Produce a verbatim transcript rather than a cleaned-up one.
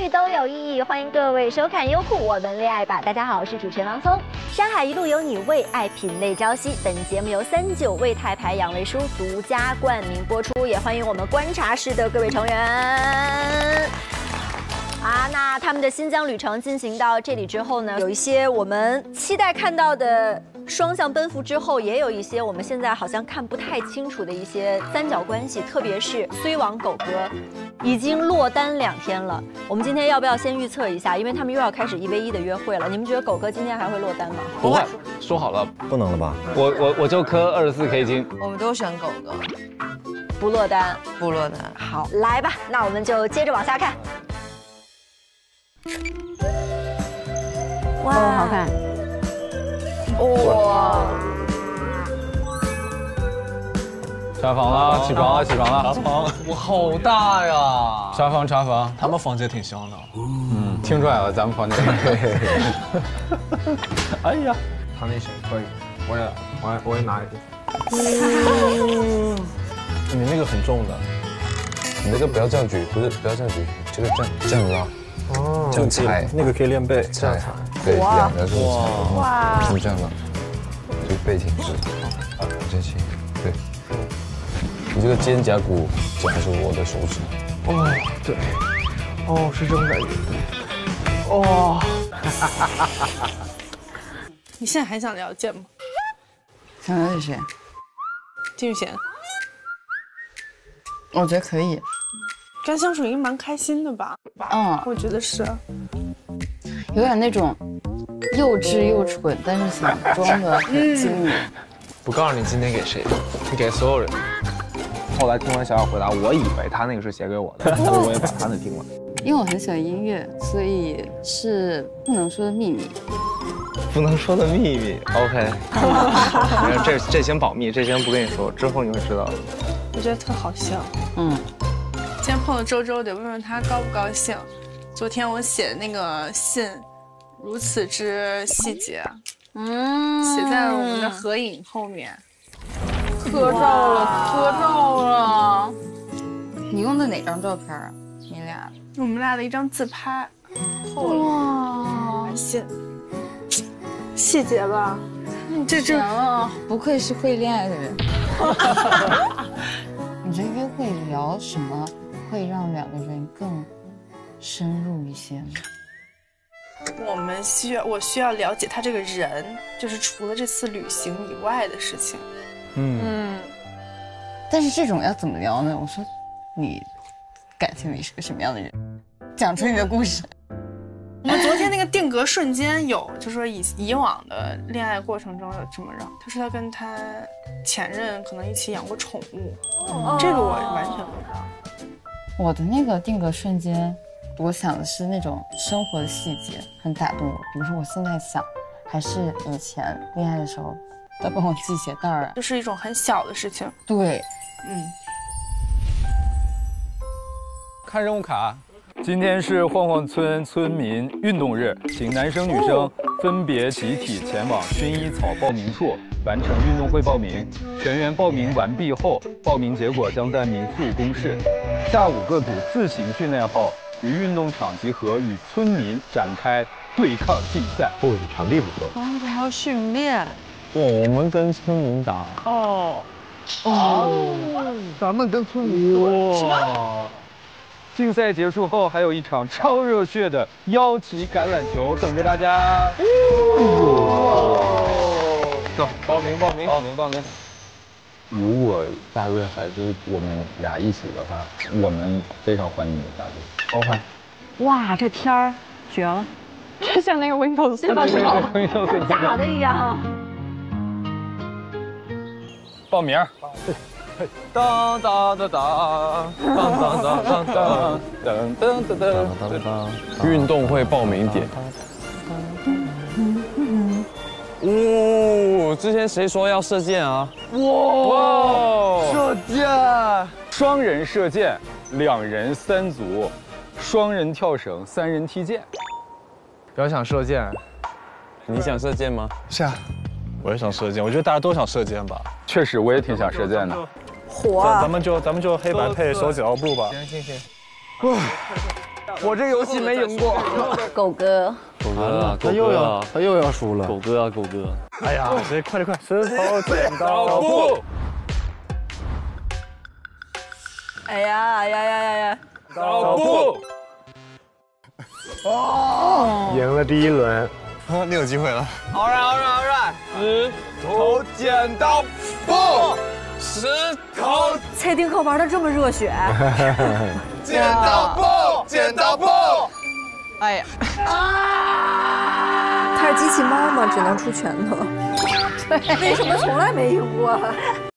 遇都有意义，欢迎各位收看优酷我们恋爱吧。大家好，我是主持人王聪。山海一路有你，为爱品类朝夕。本节目由三九胃泰牌养胃舒独家冠名播出，也欢迎我们观察室的各位成员。啊，那他们的新疆旅程进行到这里之后呢，有一些我们期待看到的双向奔赴之后，也有一些我们现在好像看不太清楚的一些三角关系，特别是虽王狗哥已经落单两天了。我们今天要不要先预测一下？因为他们又要开始一 v 一的约会了，你们觉得狗哥今天还会落单吗？ 不会，说好了不能了吧？ 我我我就磕二十四 K 金。 我们都选狗哥， 不落单， 不落单。 好，来吧，那我们就接着往下看。 哇，哦、好看！ 哇！ 查房了，起床了，起床了！ 查房，哇，好大呀！ 查房，查房， 他们房间挺香的。 嗯，听出来了，咱们房间。 哎呀， 他那谁可以，我也，我也，我也拿一个。 你那个很重的，你那个不要这样举，不是不要这样举，这个这样这样拉。哦，这样踩， 那个可以练背， 这样踩，对，两个是踩，哇，是这样的，就背挺直，啊，这些，对，你这个肩胛骨夹住我的手指， 哦，对，哦，是这种感觉，对，哦， 你现在还想了解吗？ 想了解谁？ 金宇贤， 我觉得可以。 跟他相处应该蛮开心的吧？ 嗯， 我觉得是， 有点那种幼稚又蠢，但是想装的很精明。 不告诉你今天给谁，你给所有人。后来听完小小回答，我以为他那个是写给我的，但是我也把他的听了。 因为我很喜欢音乐，所以是不能说的秘密。 不能说的秘密 ，OK。这这先保密，这先不跟你说，之后你会知道的。 我觉得特好笑。 嗯。 今天碰到周周，得问问他高不高兴。昨天我写的那个信，如此之细节，嗯，写在了我们的合影后面。 合照了，合照了。你用的哪张照片啊？你俩？ 我们俩的一张自拍。哇，信，细节吧？ 你这这，不愧是会恋爱的人。你这约会聊什么？会让两个人更深入一些吗？ 我们需要，我需要了解他这个人，就是除了这次旅行以外的事情。嗯嗯。 但是这种要怎么聊呢？我说，你感情里是个什么样的人？讲出你的故事。 我们昨天那个定格瞬间有，就说以以往的恋爱过程中有这么让，他说他跟他前任可能一起养过宠物，哦、这个我完全不知道。 我的那个定格瞬间，我想的是那种生活的细节，很打动我。比如说我现在想，还是以前恋爱的时候，他帮我系鞋带儿啊， 就是一种很小的事情。 对， 嗯。 看任务卡，今天是晃晃村村民运动日，请男生女生分别集体前往薰衣草报名处完成运动会报名。全员报名完毕后，报名结果将在民宿公示。下午各组自行训练后，于运动场集合，与村民展开对抗竞赛。 哦，场地不错。 哦，这还要训练。 对，我们跟村民打。 哦。 哦。咱们跟村民哇。竞赛结束后，还有一场超热血的腰旗橄榄球等着大家。 走，报名报名报名报名。 如果下个月还是我们俩一起的话，我们非常欢迎你的加入。 OK。 哇，这天儿绝了， 就像那个 Windows 是吧？假的一样。 报名。当当当当当当当当当当当当， 运动会报名点。 哦，之前谁说要射箭啊？ 哇， 射箭！ 双人射箭，两人三组，双人跳绳，三人踢毽。 表想射箭， 你想射箭吗？ 是啊，我也想射箭。我觉得大家都想射箭吧。 确实，我也挺想射箭的。 火！ 咱咱们就咱们就黑白配手脚步吧。 行行行。 哇！ 我这游戏没赢过。 狗哥， 狗哥啊， 他又要他又要输了。 狗哥啊，狗哥。 哎呀，谁快点快！ 石头剪刀布。 哎呀哎呀呀呀呀！ 刀布。 哦，赢了第一轮。 啊，你有机会了。 好right好right好right。 石头剪刀布。石头。 蔡丁克玩的这么热血。 剪刀布，剪刀布。 哎呀， 他是机器猫吗？只能出拳头。对，为什么从来没赢过？